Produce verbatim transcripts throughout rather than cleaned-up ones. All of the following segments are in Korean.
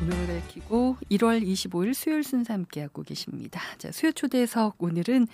오늘을 밝히고 일월 이십오일 수요일 순서 함께하고 계십니다. 자, 수요 초대석 오늘은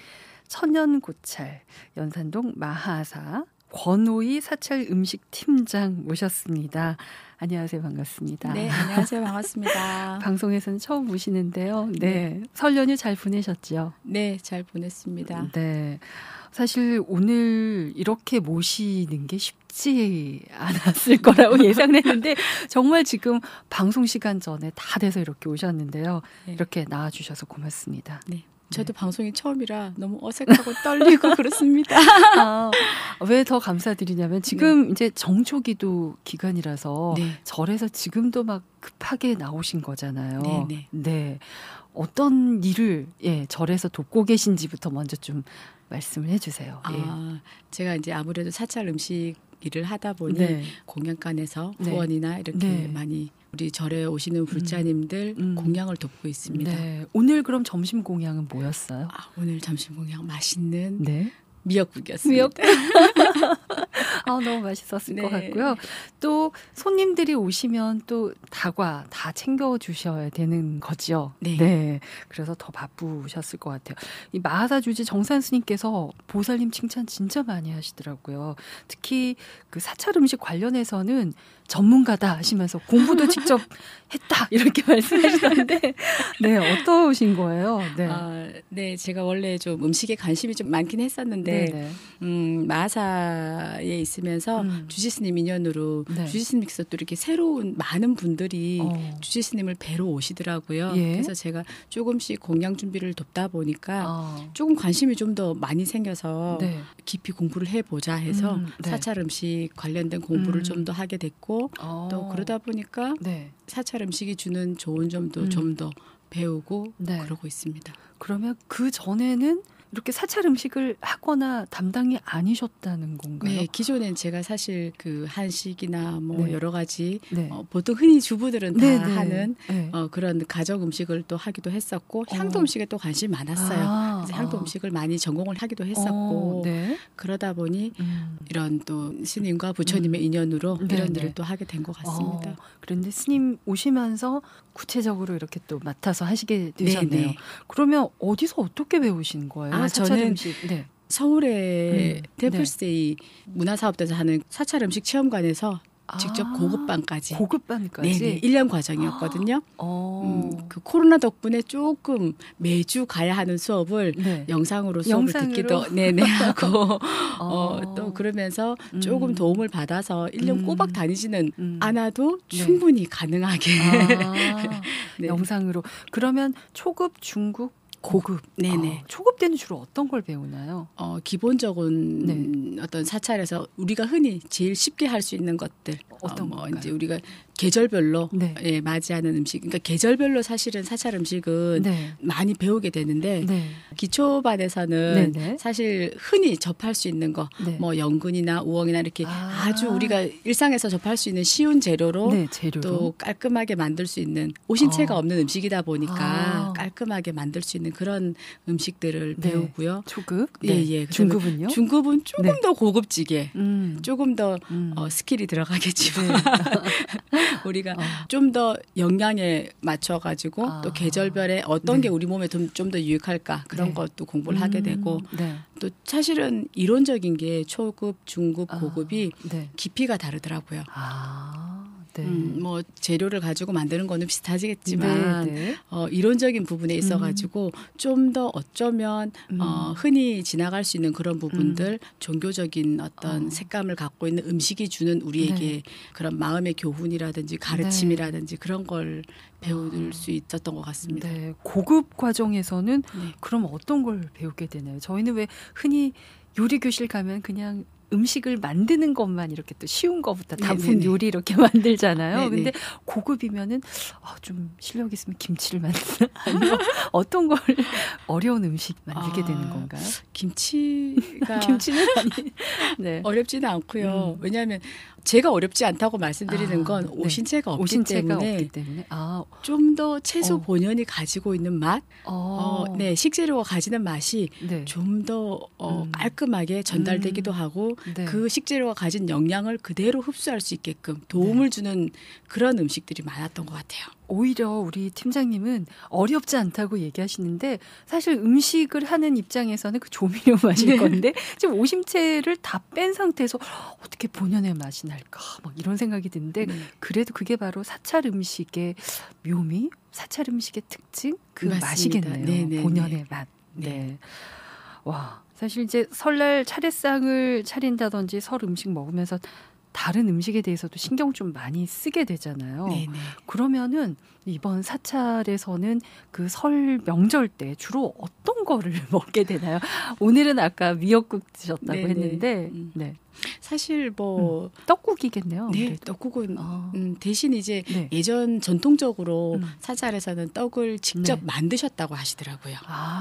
천연고찰 연산동 마하사 권오희 사찰 음식팀장 모셨습니다. 안녕하세요. 반갑습니다. 네, 안녕하세요. 반갑습니다. 방송에서는 처음 모시는데요. 네, 네. 설 연휴 잘 보내셨죠? 네, 잘 보냈습니다. 네. 사실 오늘 이렇게 모시는 게 쉽지 않았을 거라고 예상했는데 정말 지금 방송 시간 전에 다 돼서 이렇게 오셨는데요. 네. 이렇게 나와주셔서 고맙습니다. 네. 저도 네. 방송이 처음이라 너무 어색하고 떨리고 그렇습니다. 아, 왜 더 감사드리냐면 지금 네. 이제 정초기도 기간이라서 네. 절에서 지금도 막 급하게 나오신 거잖아요. 네, 네. 네. 어떤 일을 예, 절에서 돕고 계신지부터 먼저 좀 말씀을 해주세요. 아, 예. 제가 이제 아무래도 사찰 음식 일을 하다 보니 네. 공양간에서 네. 후원이나 이렇게 네. 많이 우리 절에 오시는 불자님들 음. 음. 공양을 돕고 있습니다. 네. 오늘 그럼 점심 공양은 뭐였어요? 아, 오늘 점심 공양 맛있는 네. 미역국이었습니다. 미역국. 아, 너무 맛있었을 네. 것 같고요. 또 손님들이 오시면 또 다과 다 챙겨주셔야 되는 거죠. 네. 네. 그래서 더 바쁘셨을 것 같아요. 이 마하사 주지 정산 스님께서 보살님 칭찬 진짜 많이 하시더라고요. 특히 그 사찰 음식 관련해서는 전문가다 하시면서 공부도 직접 했다 이렇게 말씀하시던데 네, 어떠신 거예요? 네. 아, 네, 제가 원래 좀 음식에 관심이 좀 많긴 했었는데 네네. 음, 마하사에 있으면서 음. 주지스님 인연으로 네. 주지스님께서 또 이렇게 새로운 많은 분들이 어. 주지스님을 뵈러 오시더라고요. 예. 그래서 제가 조금씩 공양 준비를 돕다 보니까 어. 조금 관심이 좀 더 많이 생겨서 네. 깊이 공부를 해보자 해서 음, 네. 사찰 음식 관련된 공부를 음. 좀 더 하게 됐고 어. 또 그러다 보니까 네. 사찰 음식이 주는 좋은 점도 음. 좀 더 배우고 네. 그러고 있습니다. 그러면 그 전에는 이렇게 사찰 음식을 하거나 담당이 아니셨다는 건가요? 네, 기존엔 제가 사실 그 한식이나 뭐 네. 여러 가지 네. 어, 보통 흔히 주부들은 다 네, 네. 하는 네. 어, 그런 가정 음식을 또 하기도 했었고 향토 어. 음식에 또 관심이 많았어요. 아, 그래서 향토 아. 음식을 많이 전공을 하기도 했었고 어, 네. 그러다 보니 음. 이런 또 스님과 부처님의 음. 인연으로 네, 이런 네. 일을 또 하게 된 것 같습니다. 어, 그런데 스님 오시면서 구체적으로 이렇게 또 맡아서 하시게 되셨네요. 네, 네. 그러면 어디서 어떻게 배우신 거예요? 아, 사찰 저는 음식. 네. 서울의 음, 템플스테이 네. 문화사업단에서 하는 사찰 음식 체험관에서 직접 아, 고급반까지. 고급반까지? 네네. 일 년 과정이었거든요. 어. 음, 그 코로나 덕분에 조금 매주 가야 하는 수업을 네. 영상으로 수업을 영상으로? 듣기도 네네 하고 어. 어, 또 그러면서 음. 조금 도움을 받아서 일 년 음. 꼬박 다니지는 음. 않아도 네. 충분히 가능하게. 아, 네. 영상으로. 그러면 초급, 중급, 고급. 네네. 어, 초급 때는 주로 어떤 걸 배우나요? 어, 기본적인 네. 어떤 사찰에서 우리가 흔히 제일 쉽게 할 수 있는 것들. 어떤 어, 뭐 건가요? 이제 우리가 계절별로 네. 예, 맞이하는 음식. 그러니까 계절별로 사실은 사찰 음식은 네. 많이 배우게 되는데 네. 기초반에서는 네네. 사실 흔히 접할 수 있는 거, 네. 뭐 연근이나 우엉이나 이렇게 아. 아. 주 우리가 일상에서 접할 수 있는 쉬운 재료로 네, 재료로. 또 깔끔하게 만들 수 있는 오신채가 어. 없는 음식이다 보니까 아. 깔끔하게 만들 수 있는 그런 음식들을 네. 배우고요. 초급? 예, 네. 예. 중급은요? 중급은 조금 네. 더 고급지게, 음. 조금 더 음. 어, 스킬이 들어가겠지만 네. 우리가 어. 좀 더 영양에 맞춰가지고 아. 또 계절별에 어떤 네. 게 우리 몸에 좀 더 유익할까 그런 네. 것도 공부를 음. 하게 되고 네. 또 사실은 이론적인 게 초급, 중급, 아. 고급이 네. 깊이가 다르더라고요. 아, 네. 음, 뭐 재료를 가지고 만드는 거는 비슷하겠지만 네, 네. 어, 이론적인 부분에 있어가지고 음. 좀 더 어쩌면 음. 어, 흔히 지나갈 수 있는 그런 부분들, 음. 종교적인 어떤 어. 색감을 갖고 있는 음식이 주는 우리에게 네. 그런 마음의 교훈이라든지 가르침이라든지 네. 그런 걸 배울 어. 수 있었던 것 같습니다. 네, 고급 과정에서는 네. 그럼 어떤 걸 배우게 되나요? 저희는 왜 흔히 요리 교실 가면 그냥 음식을 만드는 것만 이렇게 또 쉬운 거부터 단품 네네네. 요리 이렇게 만들잖아요. 네네. 근데 고급이면은 아, 좀 실력 있으면 김치를 만드나 아니면 어떤 걸 어려운 음식 만들게 아, 되는 건가요? 김치가 김치는 아니. 네. 어렵지는 않고요. 음. 왜냐하면 제가 어렵지 않다고 말씀드리는 아, 건 네. 오신채가 없기 오신채가 때문에, 없기 때문에. 아, 좀 더 채소 어. 본연이 가지고 있는 맛, 어, 어, 네 식재료가 가지는 맛이 네. 좀 더 어, 음. 깔끔하게 전달되기도 음. 하고 네. 그 식재료가 가진 영양을 그대로 흡수할 수 있게끔 도움을 네. 주는 그런 음식들이 많았던 것 같아요. 오히려 우리 팀장님은 어렵지 않다고 얘기하시는데 사실 음식을 하는 입장에서는 그 조미료 맛일 네. 건데 지금 오심채를 다 뺀 상태에서 어떻게 본연의 맛이 날까 막 이런 생각이 드는데 네. 그래도 그게 바로 사찰 음식의 묘미, 사찰 음식의 특징 그 맞습니다. 맛이겠네요. 네네. 본연의 맛. 네. 네. 와, 사실 이제 설날 차례상을 차린다든지 설 음식 먹으면서 다른 음식에 대해서도 신경 좀 많이 쓰게 되잖아요. 네네. 그러면은 이번 사찰에서는 그 설 명절 때 주로 어떤 거를 먹게 되나요? 오늘은 아까 미역국 드셨다고 네네. 했는데 음. 네. 사실 뭐 음, 떡국이겠네요. 네, 그래도. 떡국은 아. 음, 대신 이제 네. 예전 전통적으로 음. 사찰에서는 떡을 직접 네. 만드셨다고 하시더라고요.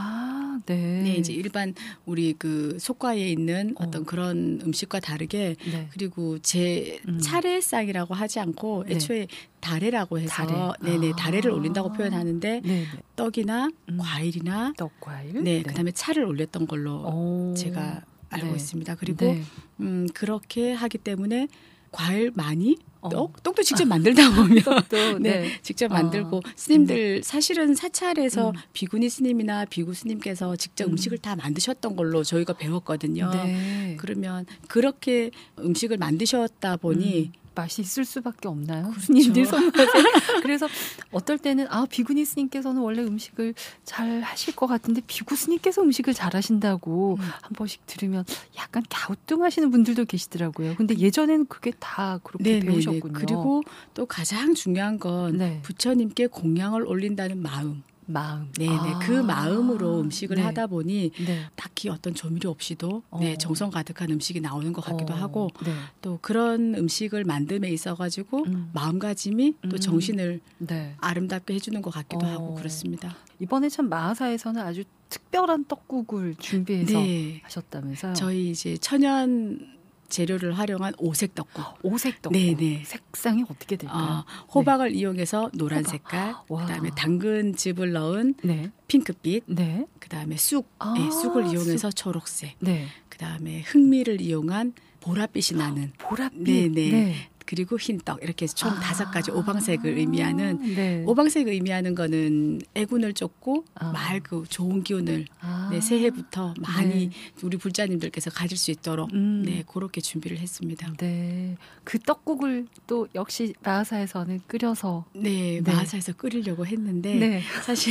아, 네. 네, 이제 일반 우리 그 속과에 있는 어. 어떤 그런 음식과 다르게 네. 그리고 제 음. 차례상이라고 하지 않고 애초에 네. 다래라고 해서 다래. 네네 아. 다래를 올린다고 표현하는데 네네. 떡이나 음. 과일이나 떡 과일, 네, 네. 그다음에 차를 올렸던 걸로 오. 제가 알고 네. 있습니다. 그리고 네. 음, 그렇게 하기 때문에 과일 많이 떡? 어. 떡도 직접 만들다 보면 떡도, 네. 네. 직접 만들고 어. 스님들 사실은 사찰에서 음. 비구니 스님이나 비구 스님께서 직접 음. 음식을 다 만드셨던 걸로 저희가 배웠거든요. 네. 그러면 그렇게 음식을 만드셨다 보니 음. 맛이 있을 수밖에 없나요? 그렇죠. 스님들 손맛에. 그래서 어떨 때는 아 비구니 스님께서는 원래 음식을 잘 하실 것 같은데 비구 스님께서 음식을 잘 하신다고 음. 한 번씩 들으면 약간 갸우뚱하시는 분들도 계시더라고요. 근데 예전에는 그게 다 그렇게 네네네. 배우셨군요. 그리고 또 가장 중요한 건 네. 부처님께 공양을 올린다는 마음. 마음. 네네. 아. 그 마음으로 음식을 네. 하다 보니 네. 딱히 어떤 조미료 없이도 어. 네, 정성 가득한 음식이 나오는 것 같기도 어. 하고 네. 또 그런 음식을 만듦에 있어가지고 음. 마음가짐이 또 음. 정신을 네. 아름답게 해주는 것 같기도 어. 하고 그렇습니다. 이번에 참 마하사에서는 아주 특별한 떡국을 준비해서 네. 하셨다면서요? 저희 이제 천연 재료를 활용한 오색 떡국. 오색 떡국. 네네. 색상이 어떻게 될까요? 어, 호박을 네. 이용해서 노란 호박. 색깔, 와. 그다음에 당근즙을 넣은 네. 핑크빛, 네. 그다음에 쑥, 아, 네, 쑥을 이용해서 쑥. 초록색, 네. 그다음에 흑미를 이용한 보랏빛이 나는 보랏빛. 네네. 네. 그리고 흰떡 이렇게 해서 총 아. 다섯 가지 오방색을 의미하는 네. 오방색을 의미하는 거는 애군을 쫓고 아. 맑고 좋은 기운을 아. 네, 새해부터 많이 네. 우리 불자님들께서 가질 수 있도록 음. 네, 그렇게 준비를 했습니다. 네, 그 떡국을 또 역시 마하사에서는 끓여서 네, 네. 마하사에서 끓이려고 했는데 네. 사실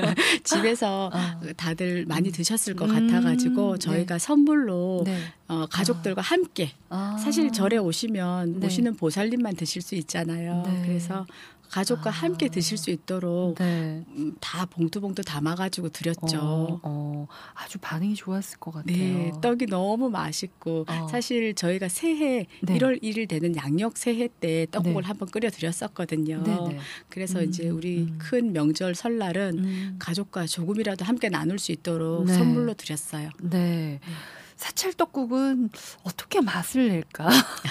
집에서 아. 다들 많이 음. 드셨을 것 음. 같아가지고 저희가 네. 선물로 네. 어, 가족들과 아. 함께 아. 사실 절에 오시면 네. 오시는 보살님만 드실 수 있잖아요. 네. 그래서 가족과 아. 함께 드실 수 있도록 네. 음, 다 봉투봉투 담아가지고 드렸죠. 어, 어. 아주 반응이 좋았을 것 같아요. 네, 떡이 너무 맛있고 어. 사실 저희가 새해 네. 일월 일일 되는 양력 새해 때 떡국을 네. 한번 끓여드렸었거든요. 네, 네. 그래서 음, 이제 우리 음. 큰 명절 설날은 음. 가족과 조금이라도 함께 나눌 수 있도록 네. 선물로 드렸어요. 네. 사찰 떡국은 어떻게 맛을 낼까?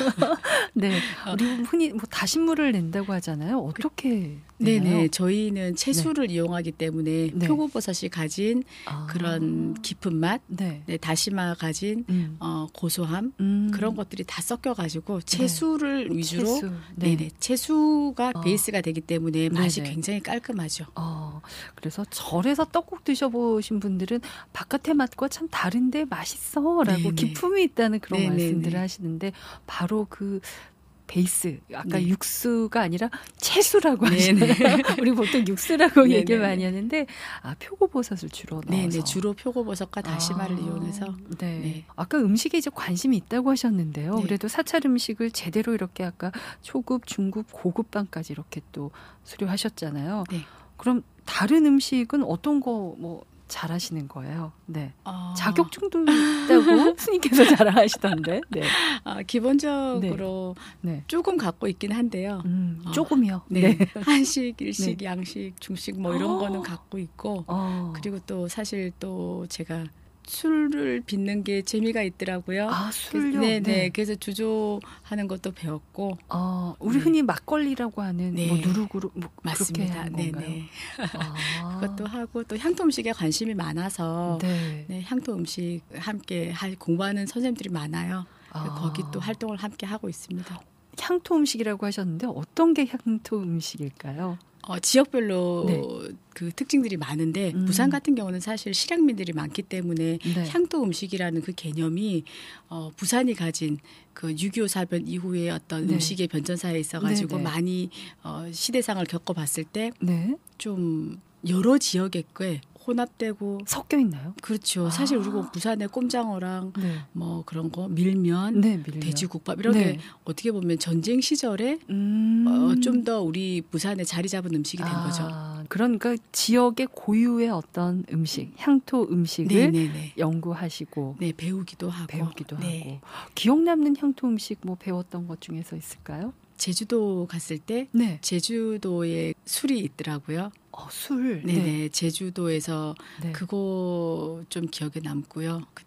네, 우리 흔히 뭐 다신물을 낸다고 하잖아요. 어떻게? 네네, 내나요? 저희는 채수를 네. 이용하기 때문에 네. 표고버섯이 가진 아. 그런 깊은 맛, 네. 네, 다시마 가진 음. 어, 고소함 음. 그런 것들이 다 섞여가지고 채수를 네. 위주로, 채수. 네. 네네, 채수가 어. 베이스가 되기 때문에 맛이 네네. 굉장히 깔끔하죠. 어, 그래서 절에서 떡국 드셔보신 분들은 바깥의 맛과 참 다른데 맛있어라고 네네. 기품이 있다는 그런 네네네. 말씀들을 하시는데 바로 그 베이스 아까 네. 육수가 아니라 채수라고 네네. 하시잖아요. 우리 보통 육수라고 네네네. 얘기를 많이 하는데 아 표고버섯을 주로 넣어서 네네, 주로 표고버섯과 다시마를 아, 이용해서 네. 네. 아까 음식에 이제 관심이 있다고 하셨는데요. 네. 그래도 사찰 음식을 제대로 이렇게 아까 초급, 중급, 고급반까지 이렇게 또 수료하셨잖아요. 네. 그럼 다른 음식은 어떤 거 뭐 잘하시는 거예요? 네. 어... 자격증도 있다고 스님께서 자랑하시던데. 네. 아, 기본적으로 네. 조금 갖고 있긴 한데요. 음, 어, 조금이요. 네. 네. 한식, 일식, 네. 양식, 중식 뭐 이런 어. 거는 갖고 있고 어. 그리고 또 사실 또 제가 술을 빚는 게 재미가 있더라고요. 아, 술요? 네네. 네. 그래서 주조하는 것도 배웠고. 어, 우리 네. 흔히 막걸리라고 하는 네. 뭐 누룩으로 뭐 맞습니다. 그렇게 하는 건가요? 네네. 아. 그것도 하고 또 향토 음식에 관심이 많아서 네. 네, 향토 음식 함께 할 공부하는 선생님들이 많아요. 아. 거기 또 활동을 함께 하고 있습니다. 향토 음식이라고 하셨는데 어떤 게 향토 음식일까요? 어, 지역별로 네. 그 특징들이 많은데 음. 부산 같은 경우는 사실 실향민들이 많기 때문에 네. 향토 음식이라는 그 개념이 어, 부산이 가진 그 육이오 사변 이후에 어떤 네. 음식의 변천사에 있어가지고 네네. 많이 어, 시대상을 겪어봤을 때 좀 네. 여러 지역의 꽤 혼합되고 섞여 있나요? 그렇죠. 아. 사실 우리가 부산의 꼼장어랑 네. 뭐 그런 거 밀면, 네, 밀면. 돼지국밥 이런 네. 게 어떻게 보면 전쟁 시절에 음. 어, 좀 더 우리 부산에 자리 잡은 음식이 된 아. 거죠. 그러니까 지역의 고유의 어떤 음식, 향토 음식을 네네네. 연구하시고 네, 배우기도 하고 배우기도 네. 하고 기억 남는 향토 음식 뭐 배웠던 것 중에서 있을까요? 제주도 갔을 때 네. 제주도에 술이 있더라고요. 어, 술. 네네. 네. 제주도에서 네. 그거 좀 기억에 남고요. 그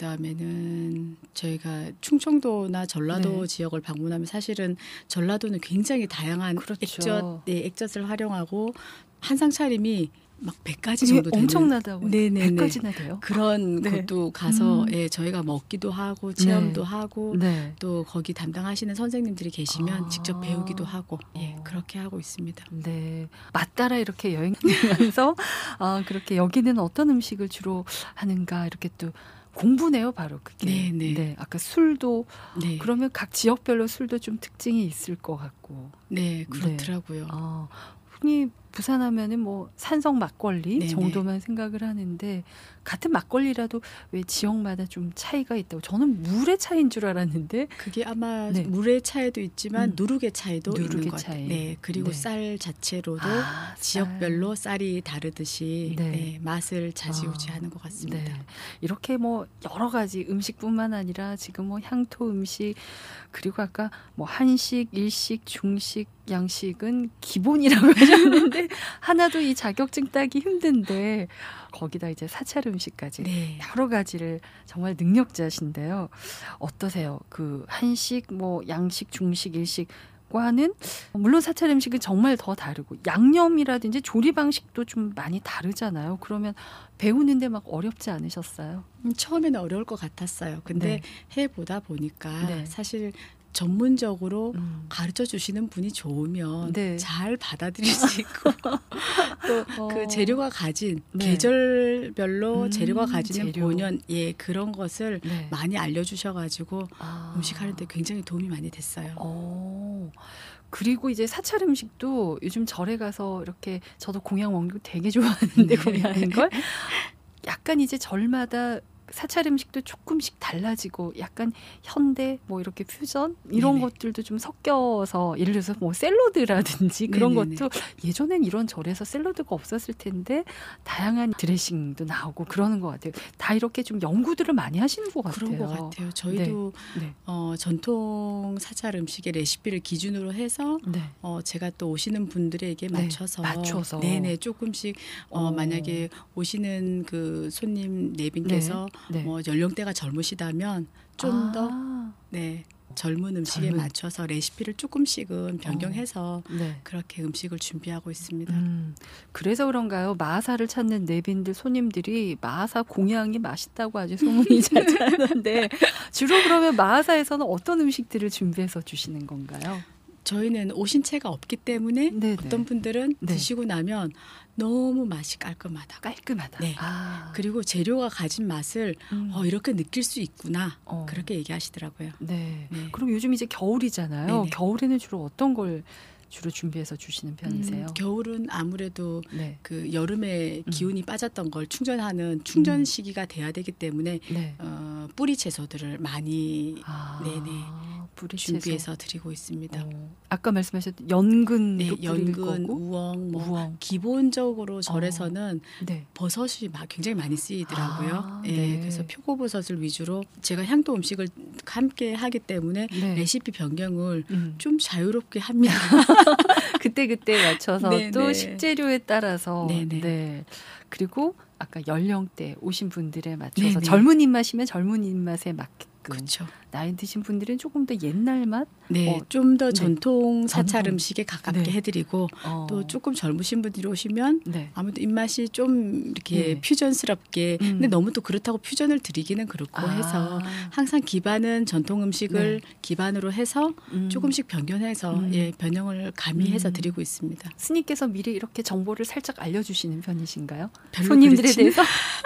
다음에는 저희가 충청도나 전라도 네. 지역을 방문하면 사실은 전라도는 굉장히 다양한 그렇죠. 액젓, 네, 액젓을 활용하고 한상 차림이 막 백 가지 정도 되는 엄청나다고 백 가지나 돼요? 그런 네. 곳도 가서 음. 예, 저희가 먹기도 하고 체험도 네. 하고 네. 또 거기 담당하시는 선생님들이 계시면 아. 직접 배우기도 하고 예, 어. 그렇게 하고 있습니다. 네, 맛따라 이렇게 여행하면서 아, 그렇게 여기는 어떤 음식을 주로 하는가 이렇게 또 공부네요, 바로 그게. 네, 네. 네, 아까 술도 네. 그러면 각 지역별로 술도 좀 특징이 있을 것 같고. 네, 그렇더라고요. 네. 아, 흔히 부산 하면은 뭐 산성 막걸리 네네. 정도만 생각을 하는데 같은 막걸리라도 왜 지역마다 좀 차이가 있다고. 저는 물의 차이인 줄 알았는데 그게 아마 네. 물의 차이도 있지만 음. 누룩의 차이도 누룩의 있는 것 같아요. 네, 그리고 네. 쌀 자체로도 아, 지역별로 쌀. 쌀이 다르듯이 네. 네, 맛을 좌지우지하는 아, 것 같습니다. 네. 이렇게 뭐 여러 가지 음식뿐만 아니라 지금 뭐 향토 음식 그리고 아까 뭐 한식, 일식, 중식, 양식은 기본이라고 하셨는데 하나도 이 자격증 따기 힘든데 거기다 이제 사찰 음식까지 네. 여러 가지를 정말 능력자신데요. 어떠세요? 그 한식, 뭐 양식, 중식, 일식 과는 물론 사찰 음식은 정말 더 다르고 양념이라든지 조리 방식도 좀 많이 다르잖아요. 그러면 배우는데 막 어렵지 않으셨어요? 음, 처음에는 어려울 것 같았어요. 근데 네. 해보다 보니까 네. 사실 전문적으로 음. 가르쳐 주시는 분이 좋으면 네. 잘 받아들일 수 있고 또 그 어. 재료가 가진 네. 계절별로 음, 재료가 가지는 재료. 본연 예 그런 것을 네. 많이 알려주셔가지고 아. 음식하는데 굉장히 도움이 많이 됐어요. 오. 그리고 이제 사찰 음식도 요즘 절에 가서 이렇게 저도 공양 원교 되게 좋아하는데 네. 공양하는 걸 약간 이제 절마다 사찰 음식도 조금씩 달라지고 약간 현대 뭐 이렇게 퓨전 이런 네네. 것들도 좀 섞여서 예를 들어서 뭐 샐러드라든지 그런 네네네. 것도 예전엔 이런 절에서 샐러드가 없었을 텐데 다양한 드레싱도 나오고 그러는 것 같아요. 다 이렇게 좀 연구들을 많이 하시는 것 같아요. 그런 것 같아요. 저희도 네. 네. 어, 전통 사찰 음식의 레시피를 기준으로 해서 네. 어, 제가 또 오시는 분들에게 맞춰서 네. 맞춰서 네네 조금씩 어, 만약에 오시는 그 손님 내빈께서 네. 네. 뭐 연령대가 젊으시다면 좀 더 아. 네, 젊은 음식에 젊은. 맞춰서 레시피를 조금씩은 변경해서 어. 네. 그렇게 음식을 준비하고 있습니다. 음, 그래서 그런가요? 마하사를 찾는 내빈들 손님들이 마하사 공양이 맛있다고 아주 소문이 자자하는데 주로 그러면 마하사에서는 어떤 음식들을 준비해서 주시는 건가요? 저희는 오신 채가 없기 때문에 네네. 어떤 분들은 네. 드시고 나면 너무 맛이 깔끔하다. 깔끔하다. 네. 아. 그리고 재료가 가진 맛을 음. 어, 이렇게 느낄 수 있구나. 어. 그렇게 얘기하시더라고요. 네. 네. 그럼 요즘 이제 겨울이잖아요. 네네. 겨울에는 주로 어떤 걸 주로 준비해서 주시는 편이세요? 음, 겨울은 아무래도 네. 그 여름에 기운이 음. 빠졌던 걸 충전하는 충전 시기가 돼야 되기 때문에 네. 어, 뿌리 채소들을 많이 아. 네네. 뿌리 준비해서 채소. 드리고 있습니다. 어. 아까 말씀하셨던 연근도 네, 연근, 거고? 우엉, 뭐 우엉. 기본적으로 절에서는 어. 네. 버섯이 막 굉장히 많이 쓰이더라고요. 아, 네. 네, 그래서 표고버섯을 위주로 제가 향토 음식을 함께 하기 때문에 네. 레시피 변경을 음. 좀 자유롭게 합니다. 그때 그때 맞춰서 네, 또 네. 식재료에 따라서 네, 네. 네. 그리고 아까 연령대 오신 분들에 맞춰서 네네. 젊은 입맛이면 젊은 입맛에 맞게 그쵸. 나이 드신 분들은 조금 더 옛날 맛? 네, 어, 좀 더 네. 전통 사찰 전통. 음식에 가깝게 네. 해드리고 어. 또 조금 젊으신 분들이 오시면 네. 아무래도 입맛이 좀 이렇게 네. 퓨전스럽게 음. 근데 너무 또 그렇다고 퓨전을 드리기는 그렇고 아. 해서 항상 기반은 전통 음식을 네. 기반으로 해서 음. 조금씩 변경해서 음. 예, 변형을 가미해서 음. 드리고 있습니다. 스님께서 미리 이렇게 정보를 살짝 알려주시는 편이신가요? 별로 손님들에 그렇지는- 대해서?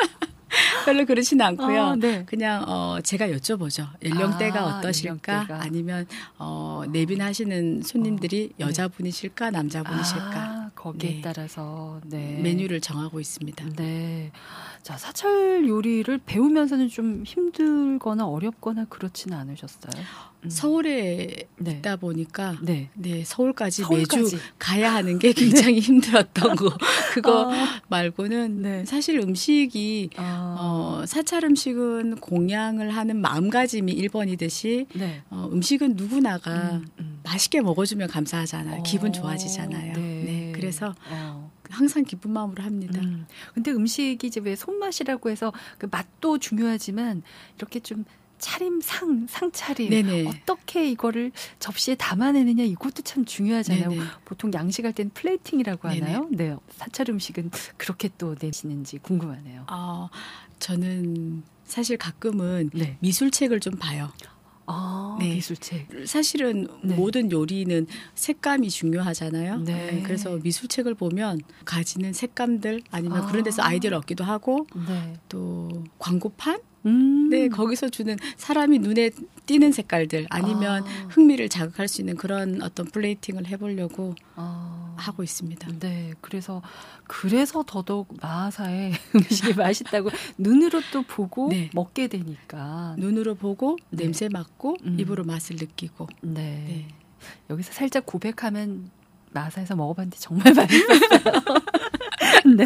별로 그렇지는 않고요. 아, 네. 그냥 어, 제가 여쭤보죠. 연령대가 아, 어떠실까? 연령대가. 아니면 어, 내빈하시는 손님들이 네. 여자분이실까? 남자분이실까? 아, 거기에 네. 따라서 네. 메뉴를 정하고 있습니다. 네. 자, 사찰 요리를 배우면서는 좀 힘들거나 어렵거나 그렇지는 않으셨어요? 음. 서울에 네. 있다 보니까 네. 네, 서울까지, 서울까지. 매주 가야 하는 게 굉장히 힘들었던 거. 그거 아. 말고는 네. 사실 음식이 아. 어, 사찰 음식은 공양을 하는 마음가짐이 일 번이듯이 네. 어, 음식은 누구나가 음, 음. 맛있게 먹어주면 감사하잖아요. 어, 기분 좋아지잖아요. 네. 네, 그래서 어. 항상 기쁜 마음으로 합니다. 음. 근데 음식이 이제 왜 손맛이라고 해서 그 맛도 중요하지만 이렇게 좀 차림 상 상차림 네네. 어떻게 이거를 접시에 담아내느냐 이것도 참 중요하잖아요. 네네. 보통 양식할 때는 플레이팅이라고 네네. 하나요? 네. 사찰 음식은 그렇게 또 내시는지 궁금하네요. 어, 저는 사실 가끔은 네. 미술책을 좀 봐요. 아, 네. 미술책. 사실은 네. 모든 요리는 색감이 중요하잖아요. 네. 네, 그래서 미술책을 보면 가지는 색감들 아니면 아. 그런 데서 아이디어를 얻기도 하고 네. 또 광고판? 음. 네, 거기서 주는 사람이 눈에 띄는 색깔들 아니면 아. 흥미를 자극할 수 있는 그런 어떤 플레이팅을 해보려고 아. 하고 있습니다. 네, 그래서 그래서 더더욱 마하사의 음식이 맛있다고 눈으로 또 보고 네. 먹게 되니까. 눈으로 보고 네. 냄새 맡고 음. 입으로 맛을 느끼고. 네. 네. 여기서 살짝 고백하면 마하사에서 먹어봤는데 정말 맛있었어요. 네.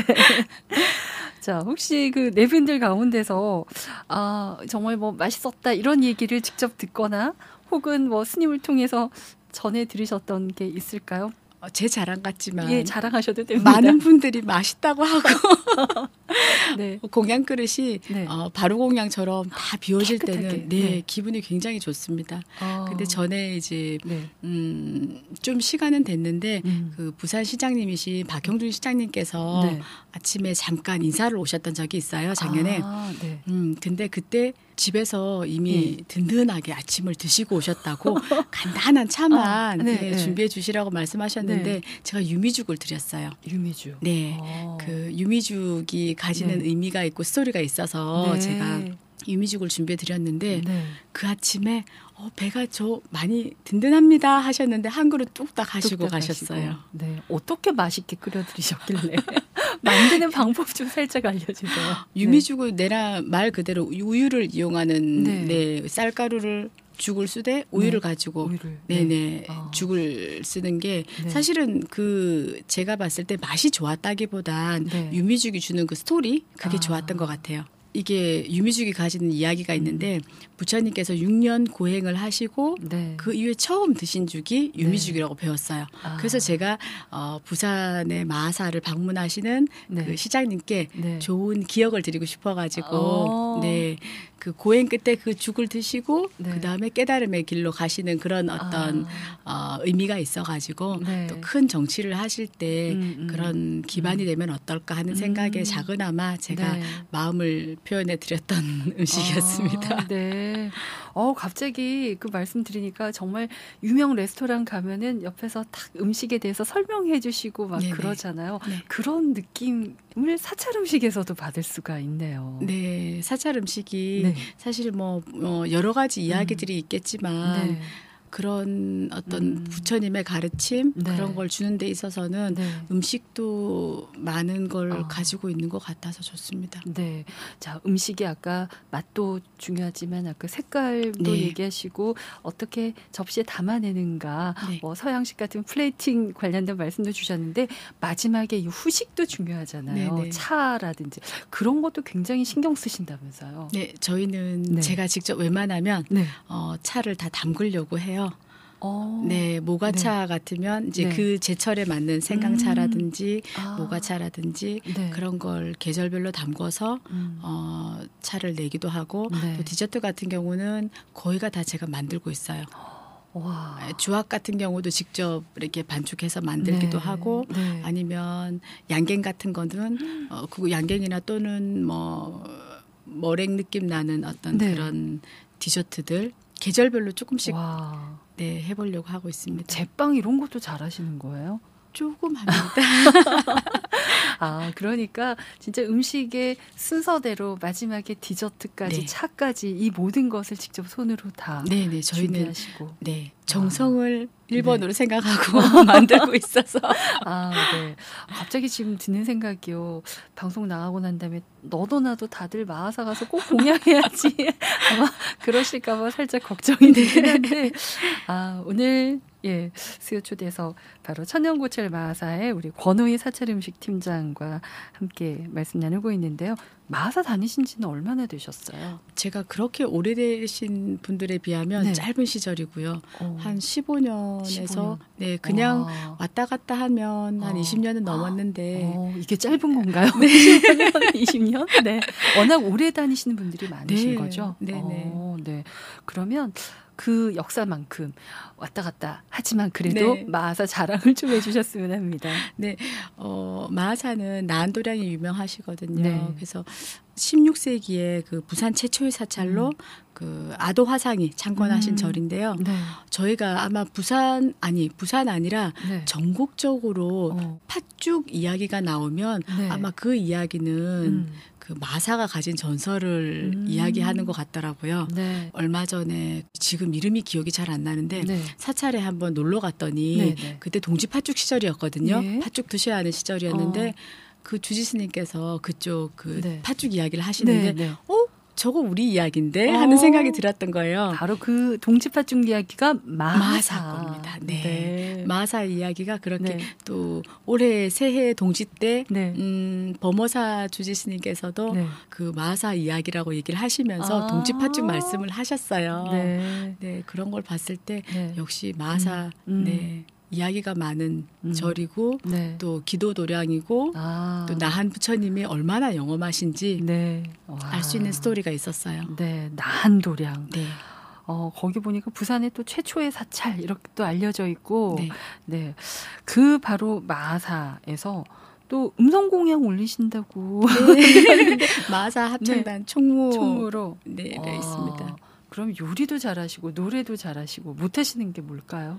자, 혹시 그 네 분들 가운데서 아, 정말 뭐 맛있었다 이런 얘기를 직접 듣거나 혹은 뭐 스님을 통해서 전해 들으셨던 게 있을까요? 어, 제 자랑 같지만 예, 자랑하셔도 됩니다. 많은 분들이 맛있다고 하고 네. 공양 그릇이 네. 어, 바로 공양처럼 다 비워질 깨끗하게. 때는 네, 네. 기분이 굉장히 좋습니다. 아. 근데 전에 이제 네. 음, 좀 시간은 됐는데 음. 그 부산 시장님이신 박형준 시장님께서 네. 아침에 잠깐 인사를 오셨던 적이 있어요. 작년에. 아, 네. 음, 근데 그때 집에서 이미 예. 든든하게 아침을 드시고 오셨다고 간단한 차만 아, 네, 네, 네. 준비해 주시라고 말씀하셨는데 네. 제가 유미죽을 드렸어요. 유미주. 네. 어. 그 유미죽이 가지는 네. 의미가 있고 스토리가 있어서 네. 제가 유미죽을 준비해 드렸는데 네. 그 아침에 어, 배가 저 많이 든든합니다 하셨는데 한 그릇 뚝딱 하시고 뚝딱 가셨어요. 하시고. 네. 어떻게 맛있게 끓여드리셨길래 만드는 방법 좀 살짝 알려주세요. 유미죽은 내라 말 그대로 우유를 이용하는 네. 네, 쌀가루를 죽을 쓰되 우유를 네. 가지고 우유를. 네네 네. 아. 죽을 쓰는 게 네. 사실은 그 제가 봤을 때 맛이 좋았다기보단 네. 유미죽이 주는 그 스토리 그게 아. 좋았던 것 같아요. 이게 유미죽이 가지는 이야기가 있는데 부처님께서 육 년 고행을 하시고 네. 그 이후에 처음 드신 죽이 유미죽이라고 배웠어요. 아. 그래서 제가 어, 부산의 마하사를 방문하시는 네. 그 시장님께 네. 좋은 기억을 드리고 싶어가지고 어. 네. 그 고행 끝에 그 죽을 드시고 네. 그 다음에 깨달음의 길로 가시는 그런 어떤 아. 어, 의미가 있어가지고 네. 또 큰 정치를 하실 때 음, 음. 그런 기반이 음. 되면 어떨까 하는 음. 생각에 작은아마 제가 네. 마음을 표현해 드렸던 음식이었습니다. 아, 네. 어, 갑자기 그 말씀 드리니까 정말 유명 레스토랑 가면은 옆에서 탁 음식에 대해서 설명해 주시고 막 네네. 그러잖아요. 네. 그런 느낌을 사찰 음식에서도 받을 수가 있네요. 네, 사찰 음식이 네. 사실 뭐 어, 여러 가지 이야기들이 있겠지만 네. 그런 어떤 음. 부처님의 가르침 네. 그런 걸 주는 데 있어서는 네. 음식도 많은 걸 어. 가지고 있는 것 같아서 좋습니다. 네. 자, 음식이 아까 맛도 중요하지만 아까 색깔도 네. 얘기하시고 어떻게 접시에 담아내는가 네. 뭐 서양식 같은 플레이팅 관련된 말씀도 주셨는데 마지막에 이 후식도 중요하잖아요. 네네. 차라든지 그런 것도 굉장히 신경 쓰신다면서요. 네, 저희는 네. 제가 직접 웬만하면 네. 어, 차를 다 담그려고 해요. 어. 네, 모가차 네. 같으면 이제 네. 그 제철에 맞는 생강차라든지 음. 아. 모가차라든지 네. 그런 걸 계절별로 담궈서 음. 어, 차를 내기도 하고 네. 또 디저트 같은 경우는 거의가 다 제가 만들고 있어요. 와. 주악 같은 경우도 직접 이렇게 반죽해서 만들기도 네. 하고 네. 아니면 양갱 같은 거는 어, 그 양갱이나 또는 뭐 머랭 느낌 나는 어떤 네. 그런 디저트들 계절별로 조금씩 와. 네, 해보려고 하고 있습니다. 제빵 이런 것도 잘하시는 거예요? 조금 합니다. 아, 그러니까 진짜 음식의 순서대로 마지막에 디저트까지 네. 차까지 이 모든 것을 직접 손으로 다 네, 네, 저희는 준비하시고. 네, 정성을 아. 일 번으로 네. 생각하고 만들고 있어서. 아, 네. 갑자기 지금 드는 생각이요. 방송 나가고 난 다음에 너도 나도 다들 마하사 가서 꼭 공양해야지. 아마 그러실까 봐 살짝 걱정이 되긴 한데. 아, 오늘 예, 수요 초대에서 바로 천연고철 마하사의 우리 권호희 사찰음식 팀장과 함께 말씀 나누고 있는데요. 마하사 다니신 지는 얼마나 되셨어요? 제가 그렇게 오래되신 분들에 비하면 네. 짧은 시절이고요. 오. 한 십오 년에서 십오 년. 네, 그냥 와. 왔다 갔다 하면 한 어. 이십 년은 넘었는데 어, 이게 짧은 건가요? 네. 십오 년, 이십 년? 네. 워낙 오래 다니시는 분들이 많으신 네. 거죠? 네, 네. 어, 네. 그러면 그 역사만큼 왔다 갔다 하지만 그래도 네. 마하사 자랑을 좀 해주셨으면 합니다. 네, 어, 마하사는 나한도량이 유명하시거든요. 네. 그래서 십육 세기에 그 부산 최초의 사찰로 음. 그 아도 화상이 창건하신 음. 절인데요. 네. 저희가 아마 부산 아니 부산 아니라 네. 전국적으로 어. 팥죽 이야기가 나오면 네. 아마 그 이야기는 음. 그 마사가 가진 전설을 음. 이야기하는 것 같더라고요. 네. 얼마 전에 지금 이름이 기억이 잘 안 나는데 네. 사찰에 한번 놀러 갔더니 네, 네. 그때 동지 팥죽 시절이었거든요. 네. 팥죽 드셔야 하는 시절이었는데 어. 그 주지 스님께서 그쪽 그 네. 팥죽 이야기를 하시는데 네, 네. 어? 저거 우리 이야기인데 하는 어. 생각이 들었던 거예요. 바로 그 동지팥죽 이야기가 마하사 겁니다. 네. 네. 마하사 이야기가 그렇게 네. 또 올해 새해 동지 때 네. 음, 범어사 주지 스님께서도 네. 그 마하사 이야기라고 얘기를 하시면서 아. 동지팥죽 말씀을 하셨어요. 네. 네. 그런 걸 봤을 때 네. 역시 마하사 음. 음. 네. 이야기가 많은 음. 절이고 네. 또 기도 도량이고 아. 또 나한 부처님이 얼마나 영험하신지 네. 알 수 있는 스토리가 있었어요. 네, 나한 도량. 네. 어, 거기 보니까 부산의 또 최초의 사찰 이렇게 또 알려져 있고, 네, 네. 그 바로 마하사에서 또 음성 공양 올리신다고. 네. 마하사 합창단 네. 총무 총무로 네, 네 있습니다. 그럼 요리도 잘하시고 노래도 잘하시고 못하시는 게 뭘까요?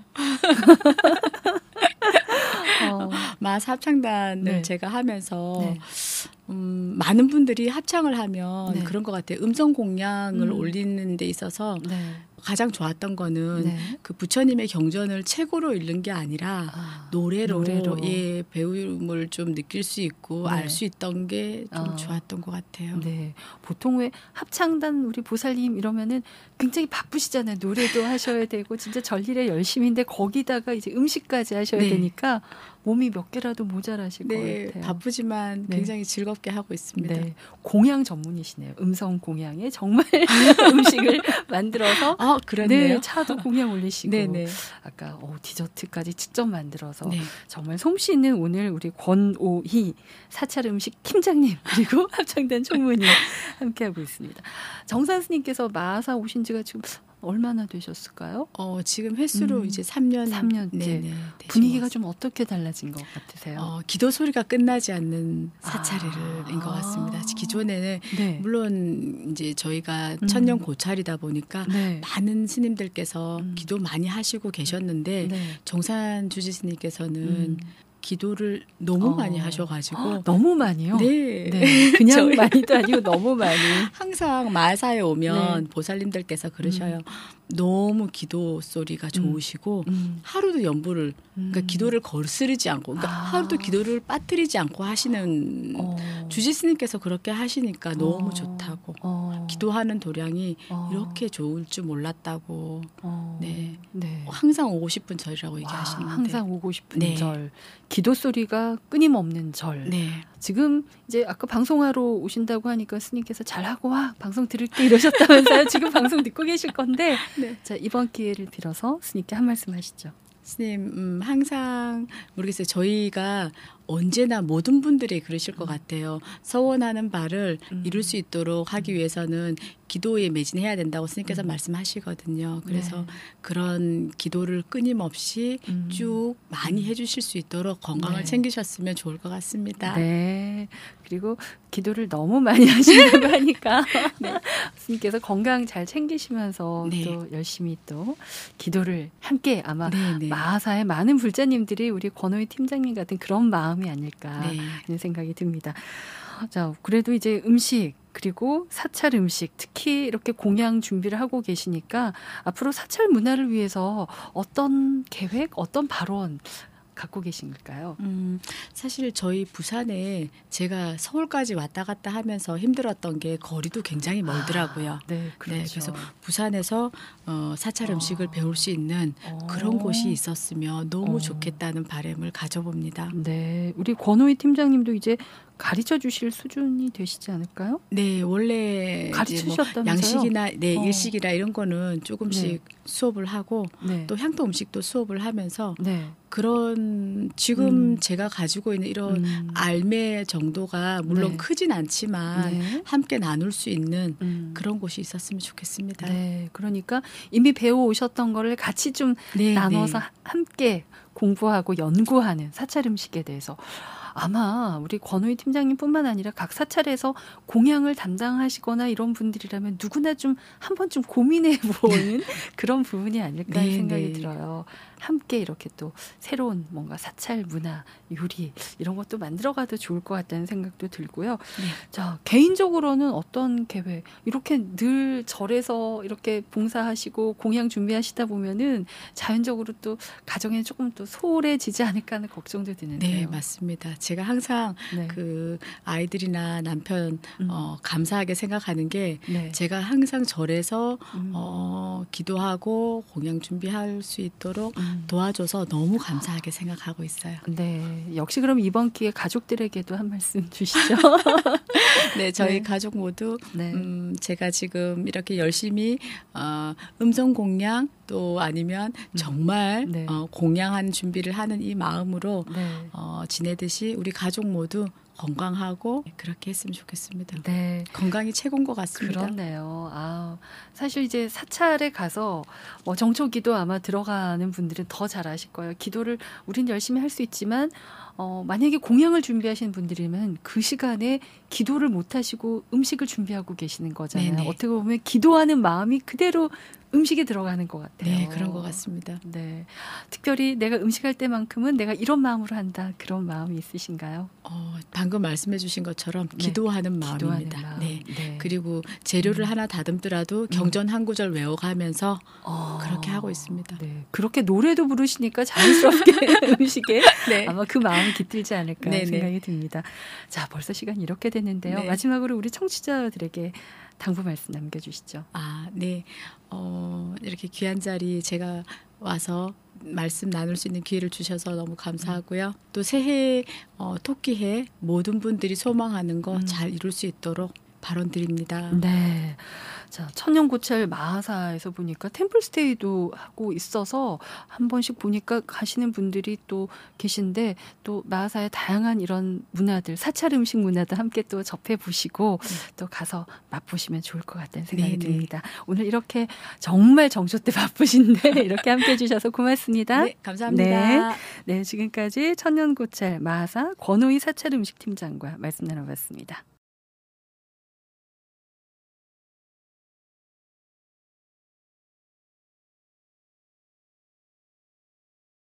어. 마하사 합창단을 네. 제가 하면서 네. 음, 많은 분들이 합창을 하면 네. 그런 것 같아요. 음성 공양을 음. 올리는 데 있어서 네. 가장 좋았던 거는 네. 그 부처님의 경전을 책으로 읽는 게 아니라 아, 노래로, 노래로. 예, 배움을 좀 느낄 수 있고 네. 알 수 있던 게 좀 어. 좋았던 것 같아요. 네, 보통 왜 합창단 우리 보살님 이러면은 굉장히 바쁘시잖아요. 노래도 하셔야 되고 진짜 전일에 열심인데 거기다가 이제 음식까지 하셔야 네. 되니까 몸이 몇 개라도 모자라실 네, 것 같아요. 바쁘지만 네. 굉장히 즐겁게 하고 있습니다. 네, 공양 전문이시네요. 음성 공양에 정말 음식을 만들어서 아, 그렇네요. 네, 차도 공양 올리시고 네네. 아까 어, 디저트까지 직접 만들어서 네. 정말 솜씨 있는 오늘 우리 권오희 사찰 음식 팀장님 그리고 합창단 총무님 함께하고 있습니다. 정산 스님께서 마하사 오신 지가 지금 얼마나 되셨을까요? 어, 지금 횟수로 음, 이제 삼 년. 삼 년째. 네네, 분위기가 좀 어떻게 달라진 것 같으세요? 어, 기도 소리가 끝나지 않는 사찰인 아, 것 같습니다. 기존에는 네. 물론 이제 저희가 음. 천년 고찰이다 보니까 네. 많은 스님들께서 음. 기도 많이 하시고 계셨는데 네. 정산 주지 스님께서는 음. 기도를 너무 어. 많이 하셔가지고 헉, 너무 많이요? 네, 네. 그냥 많이도 아니고 너무 많이. 항상 마하사에 오면 네. 보살님들께서 그러셔요. 음. 너무 기도 소리가 좋으시고 음. 음. 하루도 연부를 그러니까 음. 기도를 거스르지 않고 그러니까 아. 하루도 기도를 빠뜨리지 않고 하시는 어. 주지 스님께서 그렇게 하시니까 너무 어. 좋다고 어. 기도하는 도량이 어. 이렇게 좋을 줄 몰랐다고 어. 네. 네. 항상 오고 싶은 절이라고 얘기하시는데 항상 오고 싶은 네. 절 기도 소리가 끊임없는 절 네. 지금 이제 아까 방송하러 오신다고 하니까 스님께서 잘하고 와 방송 들을게 이러셨다면서요. 지금 방송 듣고 계실 건데 네. 자 이번 기회를 빌어서 스님께 한 말씀 하시죠. 스님 음, 항상 모르겠어요. 저희가 언제나 모든 분들이 그러실 것 같아요. 서원하는 바를 음. 이룰 수 있도록 하기 위해서는 기도에 매진해야 된다고 스님께서 음. 말씀하시거든요. 그래서 네. 그런 기도를 끊임없이 음. 쭉 많이 해주실 수 있도록 건강을 네. 챙기셨으면 좋을 것 같습니다. 네. 그리고 기도를 너무 많이 하신다고 하니까 네. 스님께서 건강 잘 챙기시면서 네. 또 열심히 또 기도를 함께 아마 네, 네. 마하사의 많은 불자님들이 우리 권호희 팀장님 같은 그런 마음이 아닐까 네. 하는 생각이 듭니다. 자, 그래도 이제 음식 그리고 사찰 음식 특히 이렇게 공양 준비를 하고 계시니까 앞으로 사찰 문화를 위해서 어떤 계획, 어떤 발언 갖고 계신가요? 음, 사실 저희 부산에 제가 서울까지 왔다 갔다 하면서 힘들었던 게 거리도 굉장히 멀더라고요. 아, 네, 그렇죠. 네, 그래서 부산에서 어, 사찰 음식을 어. 배울 수 있는 어. 그런 곳이 있었으면 너무 어. 좋겠다는 바람을 가져봅니다. 네, 우리 권호희 팀장님도 이제 가르쳐 주실 수준이 되시지 않을까요? 네, 원래 가르치셨다면서요? 뭐 양식이나 네, 어. 일식이나 이런 거는 조금씩 네. 수업을 하고 네. 또 향토 음식도 수업을 하면서 네. 그런 지금 음. 제가 가지고 있는 이런 음. 알매 정도가 물론 네. 크진 않지만 네. 함께 나눌 수 있는 음. 그런 곳이 있었으면 좋겠습니다. 네, 그러니까 이미 배워 오셨던 거를 같이 좀 네, 나눠서 네. 함께 공부하고 연구하는 사찰 음식에 대해서 아마 우리 권호희 팀장님뿐만 아니라 각 사찰에서 공양을 담당하시거나 이런 분들이라면 누구나 좀 한 번쯤 고민해 보는 그런 부분이 아닐까 하는 네, 생각이 네. 들어요. 함께 이렇게 또 새로운 뭔가 사찰 문화, 요리 이런 것도 만들어가도 좋을 것 같다는 생각도 들고요. 네. 자, 개인적으로는 어떤 계획? 이렇게 늘 절에서 이렇게 봉사하시고 공양 준비하시다 보면은 자연적으로 또 가정에 조금 또 소홀해지지 않을까 하는 걱정도 드는데요. 네, 맞습니다. 제가 항상 네. 그 아이들이나 남편 음. 어, 감사하게 생각하는 게 네. 제가 항상 절에서 음. 어, 기도하고 공양 준비할 수 있도록 음. 도와줘서 너무 감사하게 생각하고 있어요. 네, 역시 그럼 이번 기회에 가족들에게도 한 말씀 주시죠. 네, 저희 네. 가족 모두 네. 음, 제가 지금 이렇게 열심히 어, 음성 공양 또 아니면 정말 네. 어, 공양한 준비를 하는 이 마음으로 네. 어, 지내듯이 우리 가족 모두 건강하고 그렇게 했으면 좋겠습니다. 네, 건강이 최고인 것 같습니다. 그렇네요. 아, 사실 이제 사찰에 가서 뭐 정초기도 아마 들어가는 분들은 더 잘 아실 거예요. 기도를 우린 열심히 할 수 있지만 어, 만약에 공양을 준비하시는 분들이면 그 시간에 기도를 못 하시고 음식을 준비하고 계시는 거잖아요. 네네. 어떻게 보면 기도하는 마음이 그대로 음식에 들어가는 것 같아요. 네, 그런 것 같습니다. 네, 특별히 내가 음식할 때만큼은 내가 이런 마음으로 한다 그런 마음이 있으신가요? 어, 방금 말씀해주신 것처럼 기도하는 네, 마음입니다. 기도하는 마음. 네. 네, 그리고 재료를 음. 하나 다듬더라도 경전 한 구절 외워가면서 어. 그렇게 하고 있습니다. 네, 그렇게 노래도 부르시니까 자연스럽게 음식에 네. 아마 그 마음이 깃들지 않을까 네네. 생각이 듭니다. 자, 벌써 시간이 이렇게 됐는데요. 네. 마지막으로 우리 청취자들에게 당부 말씀 남겨주시죠. 아, 네. 어, 이렇게 귀한 자리 제가 와서 말씀 나눌 수 있는 기회를 주셔서 너무 감사하고요. 또 새해 어, 토끼해 모든 분들이 소망하는 거 잘 음. 이룰 수 있도록 발언드립니다. 네. 자, 천년고찰 마하사에서 보니까 템플스테이도 하고 있어서 한 번씩 보니까 가시는 분들이 또 계신데 또 마하사의 다양한 이런 문화들, 사찰 음식 문화도 함께 또 접해보시고 네. 또 가서 맛보시면 좋을 것 같다는 생각이 네네. 듭니다. 오늘 이렇게 정말 정조 때 바쁘신데 이렇게 함께 해주셔서 고맙습니다. 네, 감사합니다. 네, 네, 지금까지 천년고찰 마하사 권호희 사찰 음식 팀장과 말씀 나눠봤습니다.